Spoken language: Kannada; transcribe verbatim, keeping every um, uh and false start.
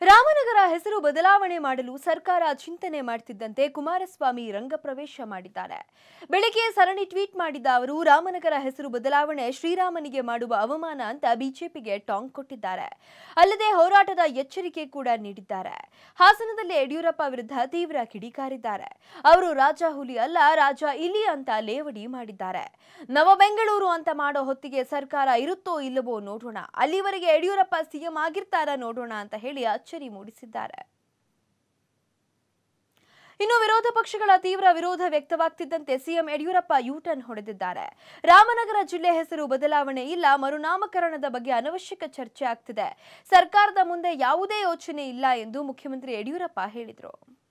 ರಾಮನಗರ ಹೆಸರು ಬದಲಾವಣೆ ಮಾಡಲು ಸರ್ಕಾರ ಚಿಂತನೆ ಮಾಡುತ್ತಿದ್ದಂತೆ ಕುಮಾರಸ್ವಾಮಿ ರಂಗಪ್ರವೇಶ ಮಾಡಿದ್ದಾರೆ. ಬೆಳಗ್ಗೆ ಸರಣಿ ಟ್ವೀಟ್ ಮಾಡಿದ ಅವರು ರಾಮನಗರ ಹೆಸರು ಬದಲಾವಣೆ ಶ್ರೀರಾಮನಿಗೆ ಮಾಡುವ ಅವಮಾನ ಅಂತ ಬಿಜೆಪಿಗೆ ಟಾಂಗ್ ಕೊಟ್ಟಿದ್ದಾರೆ. ಅಲ್ಲದೆ ಹೋರಾಟದ ಎಚ್ಚರಿಕೆ ಕೂಡ ನೀಡಿದ್ದಾರೆ. ಹಾಸನದಲ್ಲಿ ಯಡಿಯೂರಪ್ಪ ವಿರುದ್ಧ ತೀವ್ರ ಕಿಡಿಕಾರಿದ್ದಾರೆ. ಅವರು ರಾಜ ಹುಲಿ ಅಲ್ಲ, ರಾಜ ಇಲಿ ಅಂತ ಲೇವಡಿ ಮಾಡಿದ್ದಾರೆ. ನವ ಬೆಂಗಳೂರು ಅಂತ ಮಾಡೋ ಹೊತ್ತಿಗೆ ಸರ್ಕಾರ ಇರುತ್ತೋ ಇಲ್ಲವೋ ನೋಡೋಣ, ಅಲ್ಲಿವರೆಗೆ ಯಡಿಯೂರಪ್ಪ ಸಿಎಂ ಆಗಿರ್ತಾರಾ ನೋಡೋಣ ಅಂತ ಹೇಳಿ ಅಚ್ಚರಿ ಮೂಡಿಸಿದ್ದಾರೆ. ಇನ್ನು ವಿರೋಧ ಪಕ್ಷಗಳ ತೀವ್ರ ವಿರೋಧ ವ್ಯಕ್ತವಾಗ್ತಿದ್ದಂತೆ ಸಿಎಂ ಯಡಿಯೂರಪ್ಪ ಯೂಟರ್ನ್ ಹೊಡೆದಿದ್ದಾರೆ. ರಾಮನಗರ ಜಿಲ್ಲೆ ಹೆಸರು ಬದಲಾವಣೆ ಇಲ್ಲ, ಮರುನಾಮಕರಣದ ಬಗ್ಗೆ ಅನವಶ್ಯಕ ಚರ್ಚೆ ಆಗ್ತಿದೆ. ಸರ್ಕಾರದ ಮುಂದೆ ಯಾವುದೇ ಯೋಚನೆ ಇಲ್ಲ ಎಂದು ಮುಖ್ಯಮಂತ್ರಿ ಯಡಿಯೂರಪ್ಪ ಹೇಳಿದರು.